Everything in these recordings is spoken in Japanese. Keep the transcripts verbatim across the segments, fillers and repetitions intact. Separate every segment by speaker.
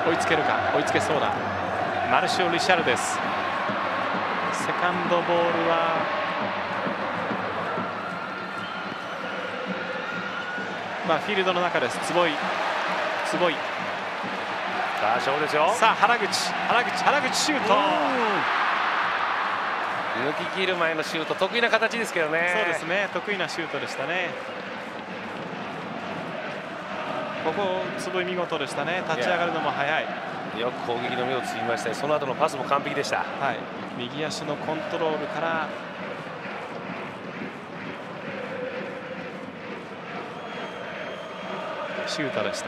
Speaker 1: 追いつけるか、追いつけそうだ。マルシオ・リシャルです。セカンドボールはまあフィールドの中です。坪井、坪井、
Speaker 2: さあ勝負ですよ。
Speaker 1: さあ原口、原口、原口シュート。
Speaker 2: 抜き切る前のシュート、得意な形ですけどね。
Speaker 1: そうですね、得意なシュートでしたね。ここ坪井見事でしたね。立ち上がるのも早い。
Speaker 2: よく攻撃の目をつきました。その後のパスも完璧でした。
Speaker 1: はい、右足のコントロールからシュートでした。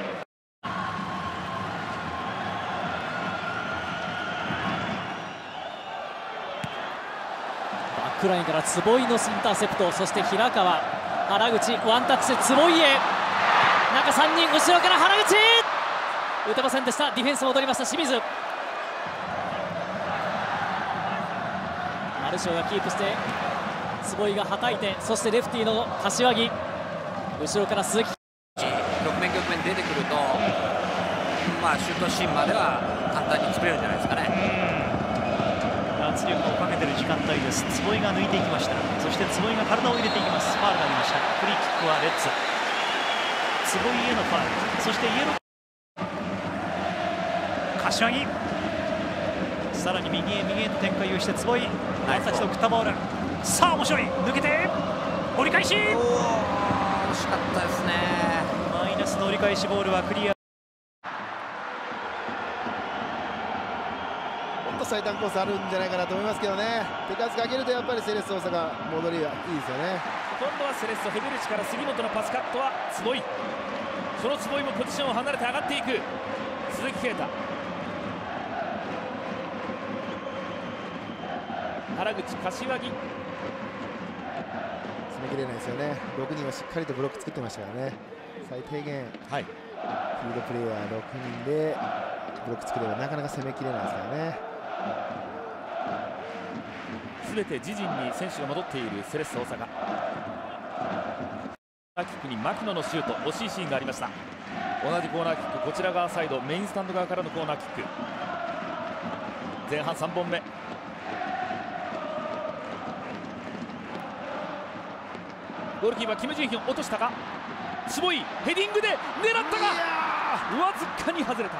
Speaker 3: バックラインから坪井のインターセプト、そして平川、原口、ワンタッチで坪井へ、中さんにん、後ろから原口、打てませんでした。ディフェンス戻りました。清水、マルシオがキープして坪井がはたいて、そしてレフティーの柏木、後ろから鈴木。
Speaker 4: 局面局面出てくると、まあシュートシーンまでは簡単に作れるんじゃないですかね。
Speaker 5: 圧力をかけている時間帯です。坪井が抜いていきました。そして坪井が体を入れていきます。ファウルがありました。フリーキックはレッツ。坪井へのファウル、そしてイエロー。柏木、さらに右へ右へと展開をして坪井、ワンタッチのクッタボール。さあ面白い、抜けて折り返し、
Speaker 4: 惜しかったですね。
Speaker 5: マイナスの折り返しボールはクリア。
Speaker 6: 最短コースあるんじゃないかなと思いますけどね。手数かけるとやっぱりセレッソ大阪戻りはいいですよね。
Speaker 3: 今度はセレッソヘベルチから杉本のパスカットは坪井、その坪井もポジションを離れて上がっていく鈴木啓太、原口、柏木、
Speaker 6: 詰めきれないですよね。ろくにんはしっかりとブロック作ってましたからね。最低限、はい、フィールドプレーヤーろくにんでブロック作ればなかなか攻めきれないですからね。
Speaker 3: すべて自陣に選手が戻っているセレッソ大阪。コーナーキックに牧野のシュート、惜しいシーンがありました。同じコーナーキック、こちら側サイドメインスタンド側からのコーナーキック、前半さんぼんめ。ゴールキーパーキム・ジンヒョン落としたか、坪井ヘディングで狙ったがわずかに外れた。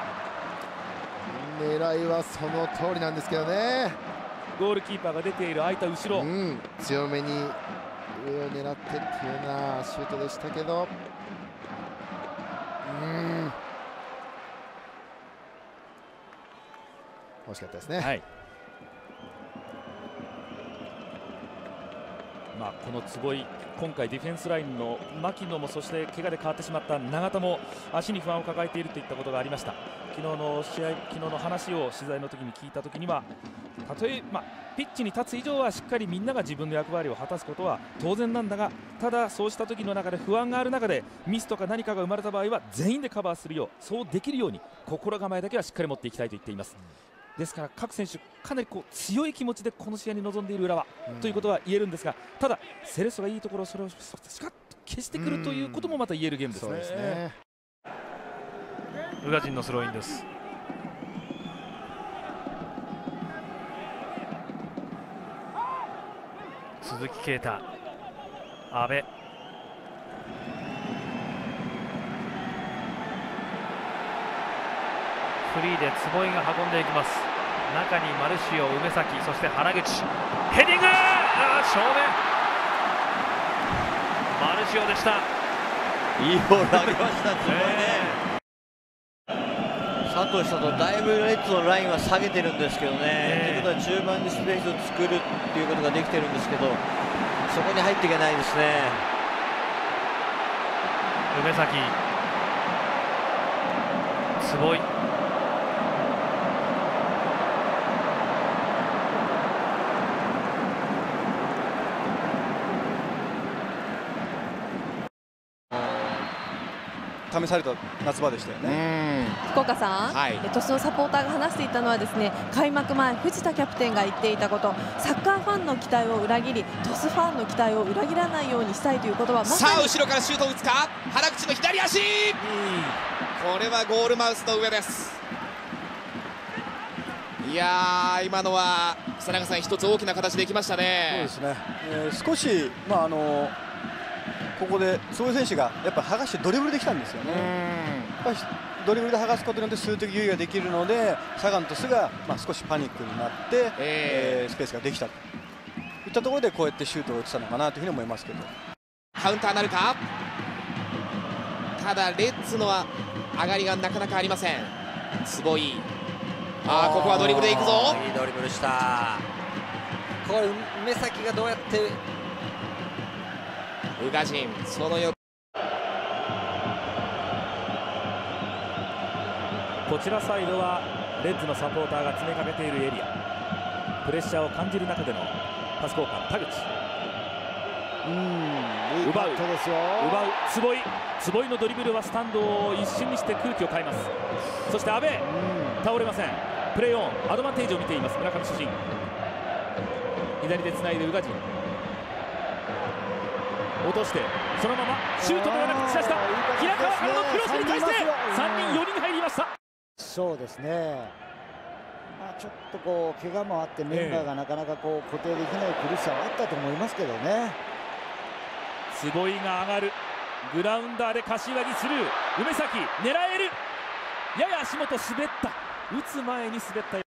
Speaker 6: 狙いはその通りなんですけどね。
Speaker 3: ゴールキーパーが出ている空いた後ろ、
Speaker 6: うん、強めに上を狙ってっていうようなシュートでしたけど、うん、惜しかったですね。
Speaker 3: はい、まあ、この坪井、今回ディフェンスラインの牧野も、そして怪我で変わってしまった永田も足に不安を抱えているといったことがありました。昨日の試合、昨日の話を取材の時に聞いた時には、たとえ、まあ、ピッチに立つ以上はしっかりみんなが自分の役割を果たすことは当然なんだが、ただそうした時の中で不安がある中でミスとか何かが生まれた場合は全員でカバーするよう、そうできるように心構えだけはしっかり持っていきたいと言っています。ですから各選手かなりこう強い気持ちでこの試合に臨んでいる浦和、うん、ということは言えるんですが、ただセレッソがいいところをそれをしかっと消してくるということもまた言えるゲームですね。そうですね。
Speaker 5: 宇賀神のスローインです。鈴木啓太、阿部、フリーで坪井が運んでいきます。中にマルシオ、梅崎、そして原口、ヘディング、あ正面、マルシオでした。
Speaker 7: いいボール上げました、坪井ね。佐藤さんとだいぶレッズのラインは下げてるんですけどね、ということは中盤にスペースを作るっていうことができてるんですけど、そこに入っていけないですね。
Speaker 5: 梅崎、坪井、
Speaker 8: 試された夏場でしたよね。
Speaker 9: 福岡さん、はい、年のサポーターが話していたのはですね、開幕前藤田キャプテンが言っていたこと、サッカーファンの期待を裏切りトスファンの期待を裏切らないようにしたいということは、まさに
Speaker 10: さあ後ろからシュートを打つか、原口の左足、 これはゴールマウスの上です。いやー、今のは佐永さん、一つ大きな形できましたね。
Speaker 8: そうですね、えー、少し、まああのここでそういう選手がやっぱ剥がしてドリブルできたんですよね。やっぱりドリブルで剥がすことによって数的優位ができるので、サガン鳥栖が、まあ、少しパニックになって、えー、スペースができたといったところで、こうやってシュートを打ってたのかなというふうに思いますけど。
Speaker 10: カウンターなるか。ただレッズのは上がりがなかなかありません。坪井、あー、ここはドリブルでいくぞ。
Speaker 4: いいドリブルした。これ目先がどうやって
Speaker 10: 宇賀神、その横。
Speaker 3: こちらサイドはレッズのサポーターが詰めかけているエリア、プレッシャーを感じる中でのパス交換、田口、
Speaker 6: うん
Speaker 3: 奪う、
Speaker 6: いいですよ、
Speaker 3: 奪う、坪井、坪井のドリブルはスタンドを一瞬にして空気を変えます。そして阿部、倒れません。プレーオン、アドバンテージを見ています村上主審。左でつないで宇賀神、落としてそのままシュートではなく散らした。平川からのクロスに対してさんにんよにん入りました。
Speaker 11: そうですね、まあ、ちょっとこう怪我もあってメンバーがなかなかこう固定できない苦しさはあったと思いますけどね。
Speaker 3: 坪井が上がる、グラウンダーで柏木する、梅崎狙える、やや足元滑った、打つ前に滑ったよ。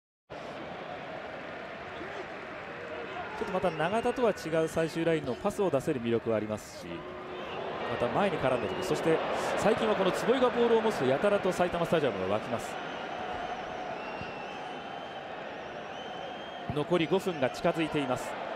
Speaker 3: ちょっとまた永田とは違う最終ラインのパスを出せる魅力はありますし、また前に絡んだ時、そして最近はこの坪井がボールを持つとやたらと埼玉スタジアムが沸きます。残りごふんが近づいています。